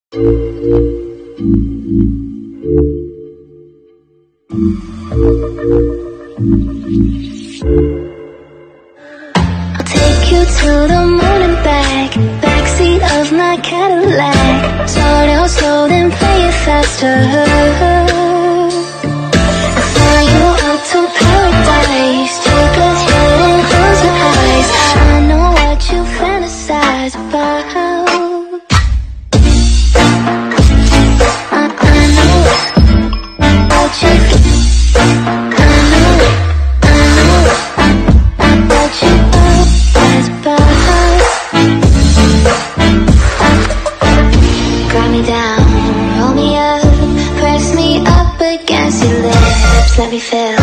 take you to the moon and back, backseat of my Cadillac. Start out slow, then play it faster. I fly you up to paradise, take us there and close your eyes. I know what you fantasize about. I know what you let me feel